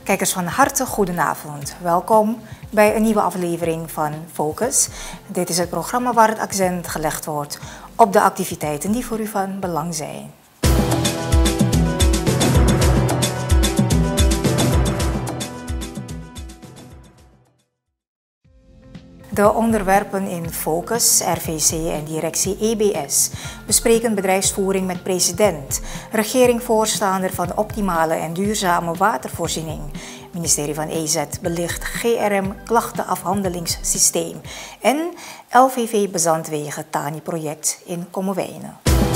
Kijkers van harte goedenavond. Welkom bij een nieuwe aflevering van Focus. Dit is het programma waar het accent gelegd wordt op de activiteiten die voor u van belang zijn. De onderwerpen in Focus, RVC en directie EBS bespreken bedrijfsvoering met president, regering-voorstander van optimale en duurzame watervoorziening, ministerie van EZ belicht GRM klachtenafhandelingssysteem en LVV Bezandwegen TANI-project in Kommerwijnen.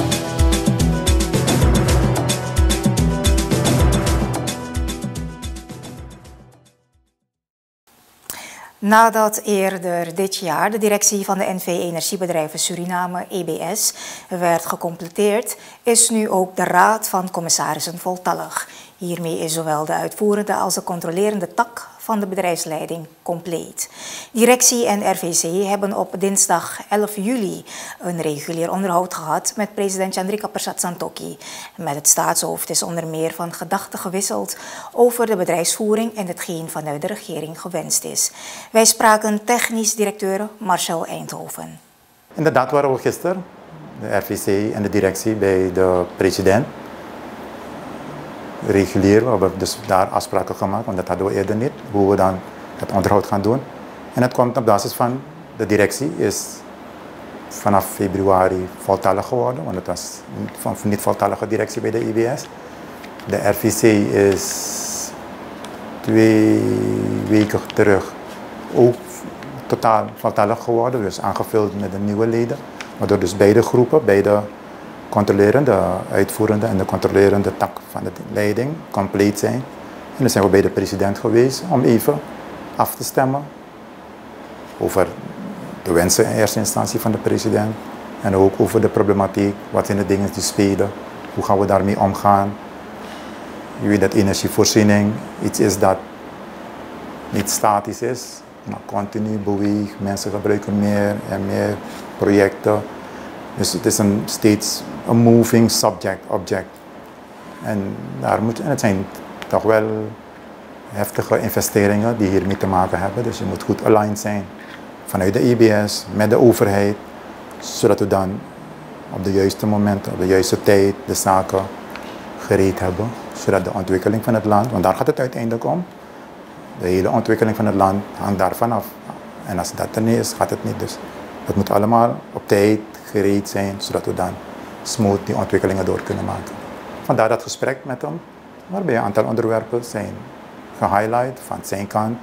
Nadat eerder dit jaar de directie van de NV Energiebedrijven Suriname, EBS, werd gecompleteerd, is nu ook de Raad van Commissarissen voltallig. Hiermee is zowel de uitvoerende als de controlerende tak van de bedrijfsleiding compleet. Directie en RVC hebben op dinsdag 11 juli een regulier onderhoud gehad met president Chandrika Persat Santokhi. Met het staatshoofd is onder meer van gedachten gewisseld over de bedrijfsvoering en hetgeen vanuit de regering gewenst is. Wij spraken technisch directeur Marcel Eindhoven. Inderdaad waren we gisteren, de RVC en de directie, bij de president. Regulier, we hebben dus daar afspraken gemaakt, want dat hadden we eerder niet, hoe we dan het onderhoud gaan doen. En het komt op basis van de directie, is vanaf februari voltallig geworden, want het was niet voltallige directie bij de IBS. De RVC is 2 weken terug ook totaal voltallig geworden, dus aangevuld met de nieuwe leden, waardoor dus beide groepen, beide controlerende, uitvoerende en de controlerende tak van de leiding compleet zijn. En dan zijn we bij de president geweest om even af te stemmen over de wensen in eerste instantie van de president en ook over de problematiek, wat zijn de dingen die spelen, hoe gaan we daarmee omgaan. Je weet dat energievoorziening iets is dat niet statisch is, maar continu beweegt, mensen gebruiken meer en meer projecten. Dus het is steeds een moving object. En het zijn toch wel heftige investeringen die hiermee te maken hebben. Dus je moet goed aligned zijn vanuit de IBS, met de overheid, zodat we dan op de juiste momenten, op de juiste tijd de zaken gereed hebben. Zodat de ontwikkeling van het land, want daar gaat het uiteindelijk om, de hele ontwikkeling van het land hangt daarvan af. En als dat er niet is, gaat het niet. Dus dat moet allemaal op tijd gereed zijn, zodat we dan smooth die ontwikkelingen door kunnen maken. Vandaar dat gesprek met hem, waarbij een aantal onderwerpen zijn gehighlight van zijn kant.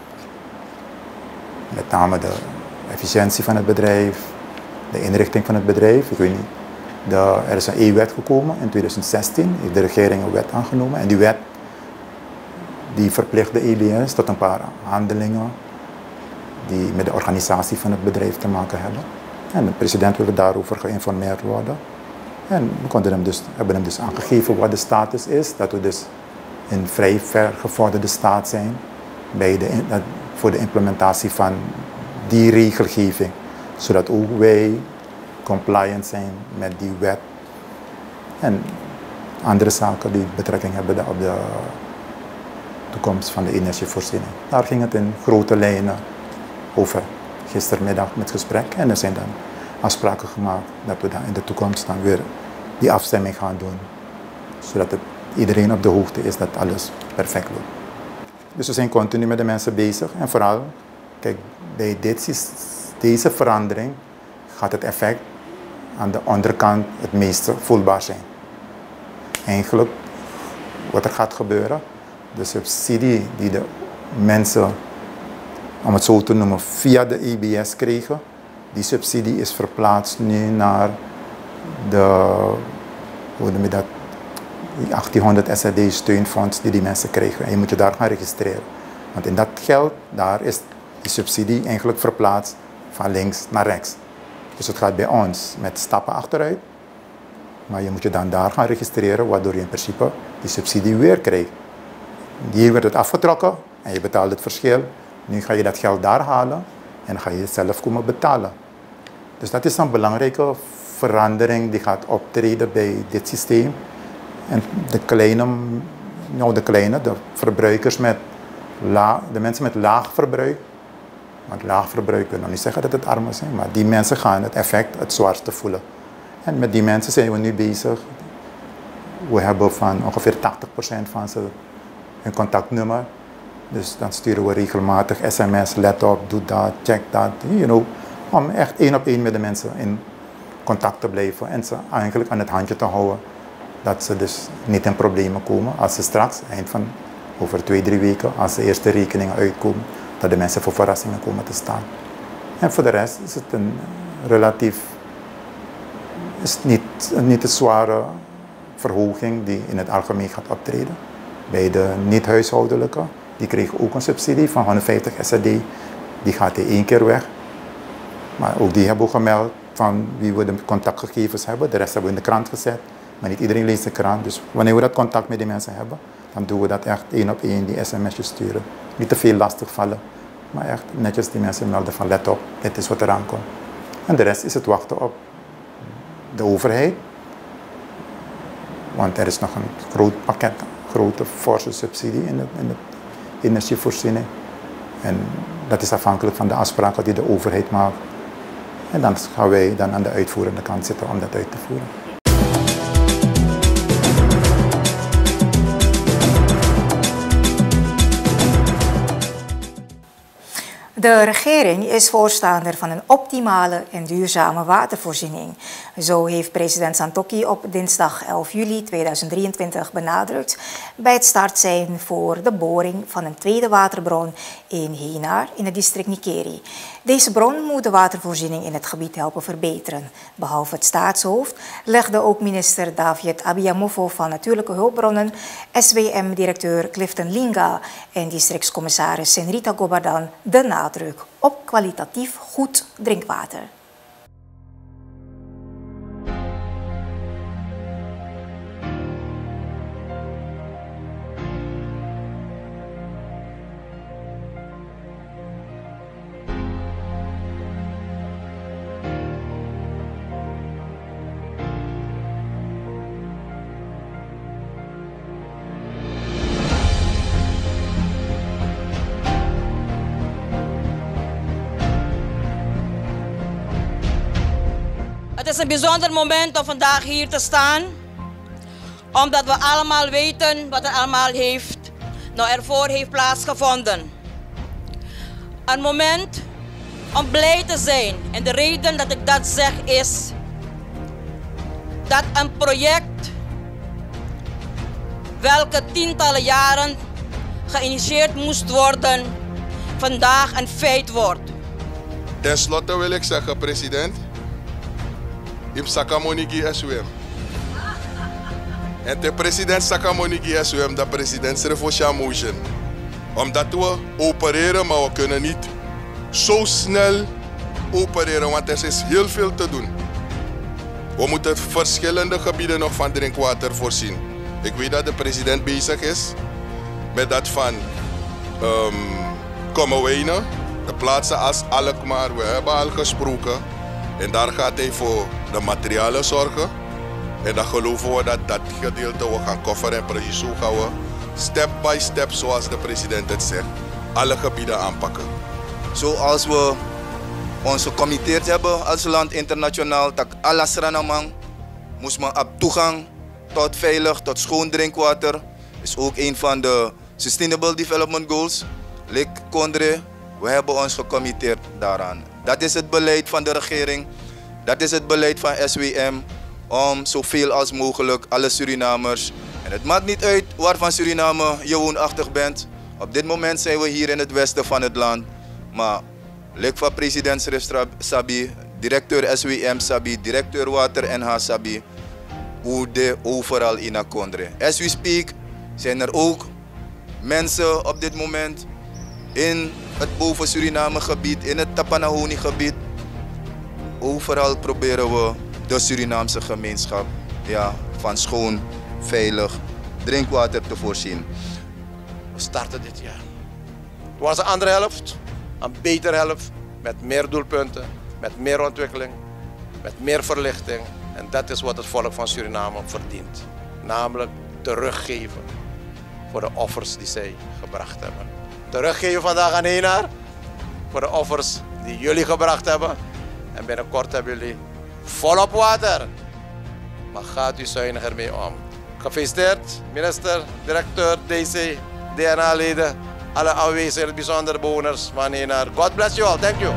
Met name de efficiëntie van het bedrijf, de inrichting van het bedrijf. Ik weet niet, er is een E-wet gekomen in 2016, heeft de regering een wet aangenomen. En die wet die verplicht de EBS tot een paar handelingen die met de organisatie van het bedrijf te maken hebben. En de president wilde daarover geïnformeerd worden. En we hebben hem dus aangegeven wat de status is. Dat we dus in vrij vergevorderde staat zijn voor de implementatie van die regelgeving. Zodat ook wij compliant zijn met die wet. En andere zaken die betrekking hebben op de toekomst van de energievoorziening. Daar ging het in grote lijnen over. Gistermiddag met gesprek en er zijn dan afspraken gemaakt dat we dan in de toekomst dan weer die afstemming gaan doen. Zodat iedereen op de hoogte is dat alles perfect loopt. Dus we zijn continu met de mensen bezig en vooral, kijk, bij deze verandering gaat het effect aan de onderkant het meeste voelbaar zijn. Eigenlijk wat er gaat gebeuren, de subsidie die de mensen, om het zo te noemen, via de EBS kregen. Die subsidie is verplaatst nu naar de 1800 SRD steunfonds die mensen kregen. En je moet je daar gaan registreren. Want in dat geld, daar is die subsidie eigenlijk verplaatst van links naar rechts. Dus het gaat bij ons met stappen achteruit. Maar je moet je dan daar gaan registreren, waardoor je in principe die subsidie weer krijgt. Hier werd het afgetrokken en je betaalt het verschil. Nu ga je dat geld daar halen en dan ga je het zelf komen betalen. Dus dat is een belangrijke verandering die gaat optreden bij dit systeem. En de kleine nou de kleine, de verbruikers de mensen met laag verbruik. Want laag verbruik wil nog niet zeggen dat het armen zijn, maar die mensen gaan het effect het zwaarste voelen. En met die mensen zijn we nu bezig. We hebben van ongeveer 80% van ze hun contactnummer. Dus dan sturen we regelmatig sms, let op, doe dat, check dat. Om echt 1 op 1 met de mensen in contact te blijven en ze eigenlijk aan het handje te houden. Dat ze dus niet in problemen komen als ze straks, eind van over 2-3 weken, als de eerste rekeningen uitkomen, dat de mensen voor verrassingen komen te staan. En voor de rest is het een relatief, is niet een zware verhoging die in het algemeen gaat optreden. Bij de niet-huishoudelijke, die kregen ook een subsidie van 150 SRD, die gaat 1 keer weg. Maar ook die hebben we gemeld van wie we de contactgegevens hebben. De rest hebben we in de krant gezet, maar niet iedereen leest de krant. Dus wanneer we dat contact met die mensen hebben, dan doen we dat echt 1 op 1, die sms'jes sturen. Niet te veel lastig vallen, maar echt netjes die mensen melden van let op, dit is wat eraan komt. En de rest is het wachten op de overheid. Want er is nog een groot pakket, een grote forse subsidie in de energievoorziening. En dat is afhankelijk van de afspraken die de overheid maakt. En dan gaan wij dan aan de uitvoerende kant zitten om dat uit te voeren. De regering is voorstander van een optimale en duurzame watervoorziening. Zo heeft president Santokhi op dinsdag 11 juli 2023 benadrukt bij het start zijn voor de boring van een tweede waterbron in Henar in het district Nikeri. Deze bron moet de watervoorziening in het gebied helpen verbeteren. Behalve het staatshoofd legde ook minister David Abiyamofo van Natuurlijke Hulpbronnen, SWM-directeur Clifton Linga en districtscommissaris Senrita Gobardan de nadruk op kwalitatief goed drinkwater. Het is een bijzonder moment om vandaag hier te staan, omdat we allemaal weten wat er allemaal ervoor heeft plaatsgevonden. Een moment om blij te zijn en de reden dat ik dat zeg is dat een project welke tientallen jaren geïnitieerd moest worden, vandaag een feit wordt. Ten slotte wil ik zeggen, president, im Sakamoniki SWM. En de president Sakamoniki SWM, de president Srefosha Motion. Omdat we opereren, maar we kunnen niet zo snel opereren, want er is heel veel te doen. We moeten verschillende gebieden nog van drinkwater voorzien. Ik weet dat de president bezig is met dat van Kommerwijnen, de plaatsen als Alkmaar. We hebben al gesproken. En daar gaat hij voor de materialen zorgen. En dan geloven we dat dat gedeelte we gaan kofferen en precies zo gaan we step by step, zoals de president het zegt, alle gebieden aanpakken. Zoals we ons gecommitteerd hebben als land internationaal, dat alles ranamang moest men op toegang tot veilig, tot schoon drinkwater. Is ook een van de Sustainable Development Goals. Lik Kondre, we hebben ons gecommitteerd daaraan. Dat is het beleid van de regering, dat is het beleid van SWM om zoveel als mogelijk alle Surinamers, en het maakt niet uit waarvan Suriname je woonachtig bent. Op dit moment zijn we hier in het westen van het land, maar lid van president Sref Sabi, directeur SWM Sabi, directeur Water NH Sabi, hoe overal in Akondre. As we speak zijn er ook mensen op dit moment in het boven Suriname gebied, in het Tapanahoni gebied. Overal proberen we de Surinaamse gemeenschap van schoon, veilig drinkwater te voorzien. We starten dit jaar. Het was een andere helft, een betere helft, met meer doelpunten, met meer ontwikkeling, met meer verlichting. En dat is wat het volk van Suriname verdient. Namelijk teruggeven voor de offers die zij gebracht hebben. Teruggeven vandaag aan Enar voor de offers die jullie gebracht hebben. En binnenkort hebben jullie volop water. Maar gaat u zuiniger mee om. Gefeliciteerd, minister, directeur, DC, DNA-leden, alle aanwezigen, bijzondere bewoners van Enar. God bless you all. Thank you.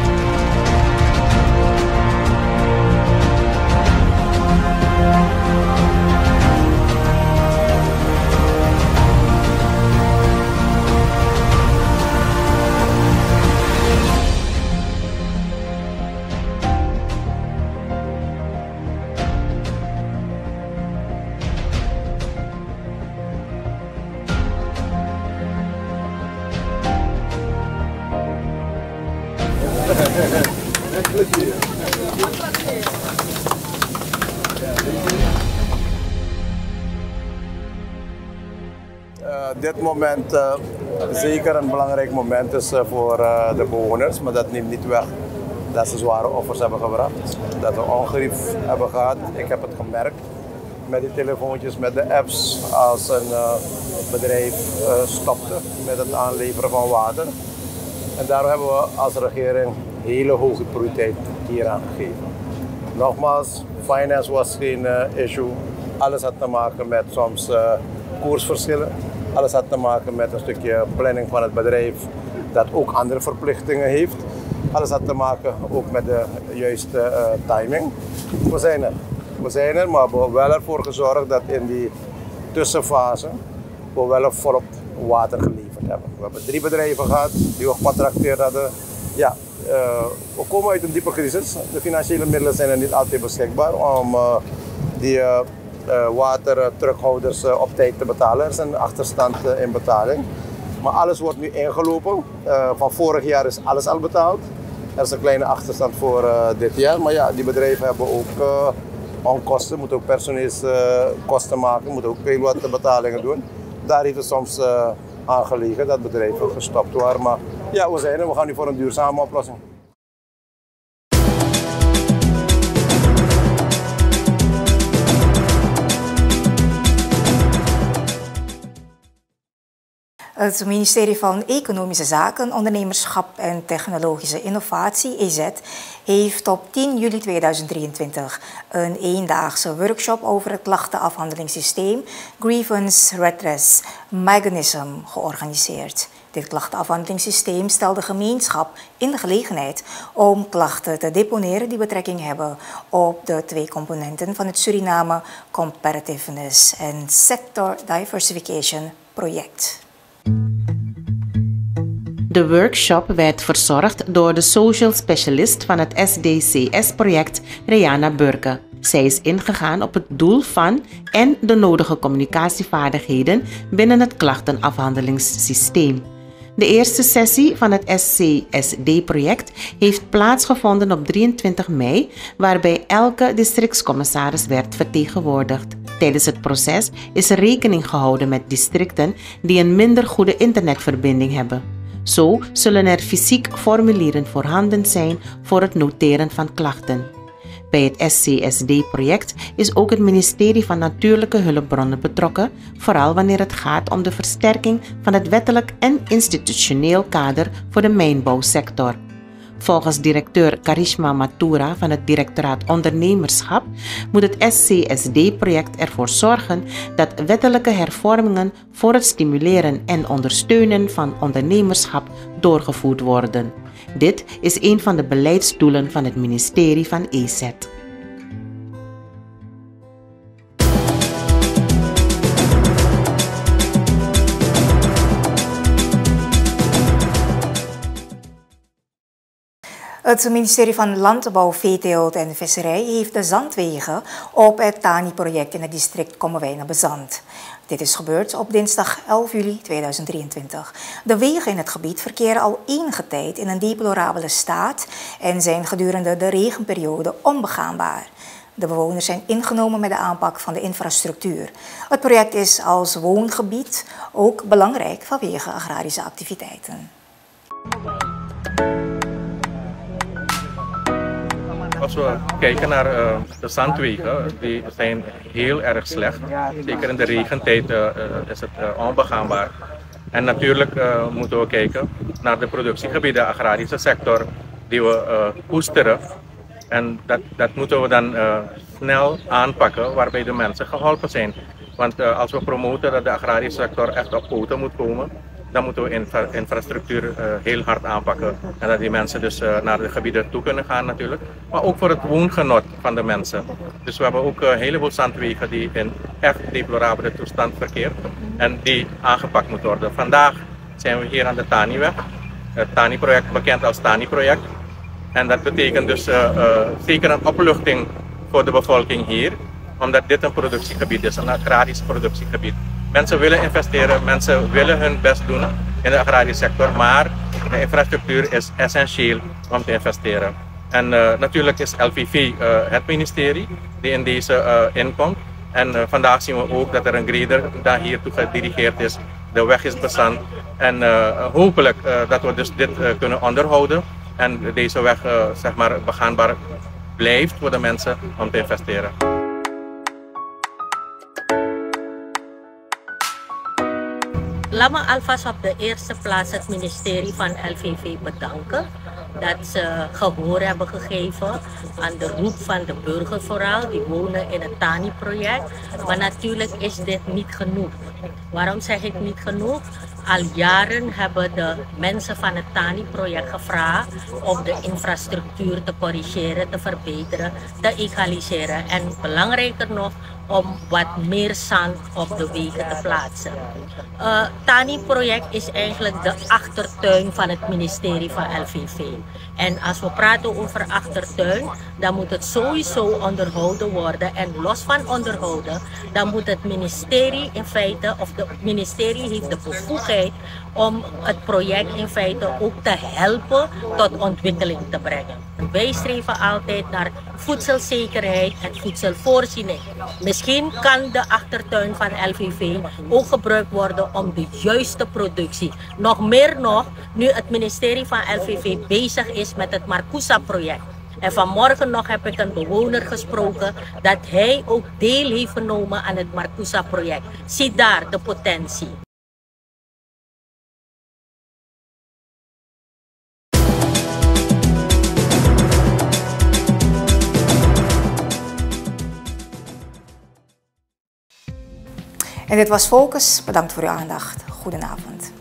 Dit moment zeker een belangrijk moment is voor de bewoners, maar dat neemt niet weg dat ze zware offers hebben gebracht. Dat we ongerief hebben gehad. Ik heb het gemerkt met die telefoontjes, met de apps als een bedrijf stopte met het aanleveren van water. En daarom hebben we als regering hele hoge prioriteit hieraan gegeven. Nogmaals, finance was geen issue. Alles had te maken met soms koersverschillen. Alles had te maken met een stukje planning van het bedrijf dat ook andere verplichtingen heeft. Alles had te maken ook met de juiste timing. We zijn er, maar we hebben wel ervoor gezorgd dat in die tussenfase we wel volop water geleverd hebben. We hebben 3 bedrijven gehad die we gecontracteerd hadden. Ja, we komen uit een diepe crisis. De financiële middelen zijn er niet altijd beschikbaar om die waterterughouders op tijd te betalen. Er is een achterstand in betaling. Maar alles wordt nu ingelopen. Van vorig jaar is alles al betaald. Er is een kleine achterstand voor dit jaar. Maar ja, die bedrijven hebben ook onkosten, moeten ook personeelskosten maken, moeten ook heel wat betalingen doen. Daar heeft het soms aan gelegen dat bedrijven gestopt waren. Maar ja, we zijn er. We gaan nu voor een duurzame oplossing. Het ministerie van Economische Zaken, Ondernemerschap en Technologische Innovatie, EZ, heeft op 10 juli 2023 een eendaagse workshop over het klachtenafhandelingssysteem Grievance Redress Mechanism georganiseerd. Dit klachtenafhandelingssysteem stelt de gemeenschap in de gelegenheid om klachten te deponeren die betrekking hebben op de 2 componenten van het Suriname Competitiveness en Sector Diversification project. De workshop werd verzorgd door de social specialist van het SDCS-project, Rihanna Burke. Zij is ingegaan op het doel van en de nodige communicatievaardigheden binnen het klachtenafhandelingssysteem. De eerste sessie van het SCSD-project heeft plaatsgevonden op 23 mei, waarbij elke districtscommissaris werd vertegenwoordigd. Tijdens het proces is rekening gehouden met districten die een minder goede internetverbinding hebben. Zo zullen er fysiek formulieren voorhanden zijn voor het noteren van klachten. Bij het SCSD-project is ook het ministerie van Natuurlijke Hulpbronnen betrokken, vooral wanneer het gaat om de versterking van het wettelijk en institutioneel kader voor de mijnbouwsector. Volgens directeur Karishma Mathura van het Directoraat Ondernemerschap moet het SCSD-project ervoor zorgen dat wettelijke hervormingen voor het stimuleren en ondersteunen van ondernemerschap doorgevoerd worden. Dit is een van de beleidsdoelen van het ministerie van EZ. Het ministerie van Landbouw, Veeteelt en Visserij heeft de zandwegen op het TANI-project in het district Kommerwijnen bezand. Dit is gebeurd op dinsdag 11 juli 2023. De wegen in het gebied verkeren al enige tijd in een deplorabele staat en zijn gedurende de regenperiode onbegaanbaar. De bewoners zijn ingenomen met de aanpak van de infrastructuur. Het project is als woongebied ook belangrijk vanwege agrarische activiteiten. als we kijken naar de zandwegen, die zijn heel erg slecht. Zeker in de regentijd is het onbegaanbaar. En natuurlijk moeten we kijken naar de productiegebieden, de agrarische sector, die we koesteren. En dat moeten we dan snel aanpakken, waarbij de mensen geholpen zijn. Want als we promoten dat de agrarische sector echt op poten moet komen, dan moeten we infrastructuur heel hard aanpakken. En dat die mensen dus naar de gebieden toe kunnen gaan natuurlijk. Maar ook voor het woongenot van de mensen. Dus we hebben ook een heleboel zandwegen die in echt deplorabele toestand verkeren. En die aangepakt moeten worden. Vandaag zijn we hier aan de Taniweg. Het Tani-project, bekend als Tani-project. En dat betekent dus zeker een opluchting voor de bevolking hier. Omdat dit een productiegebied is, een agrarisch productiegebied. Mensen willen investeren, mensen willen hun best doen in de agrarische sector, maar de infrastructuur is essentieel om te investeren. En natuurlijk is LVV het ministerie die in deze inkomt. En vandaag zien we ook dat er een grader daar hiertoe gedirigeerd is. De weg is bezand en hopelijk dat we dus dit kunnen onderhouden. En deze weg zeg maar begaanbaar blijft voor de mensen om te investeren. Laat me alvast op de eerste plaats het ministerie van LVV bedanken dat ze gehoor hebben gegeven aan de roep van de burger vooral, die wonen in het Tani-project. Maar natuurlijk is dit niet genoeg. Waarom zeg ik niet genoeg? Al jaren hebben de mensen van het Tani-project gevraagd om de infrastructuur te corrigeren, te verbeteren, te egaliseren en belangrijker nog, om wat meer zand op de wegen te plaatsen. Tani-project is eigenlijk de achtertuin van het ministerie van LVV. En als we praten over achtertuin, dan moet het sowieso onderhouden worden. En los van onderhouden, dan moet het ministerie in feite, of het ministerie heeft de bevoegdheid om het project in feite ook te helpen tot ontwikkeling te brengen. Wij streven altijd naar voedselzekerheid en voedselvoorziening. Misschien kan de achtertuin van LVV ook gebruikt worden om de juiste productie. Nog meer nog, nu het ministerie van LVV bezig is met het Marcousa-project. En vanmorgen nog heb ik een bewoner gesproken dat hij ook deel heeft genomen aan het Marcousa-project. Zie daar de potentie. En dit was Focus. Bedankt voor uw aandacht. Goedenavond.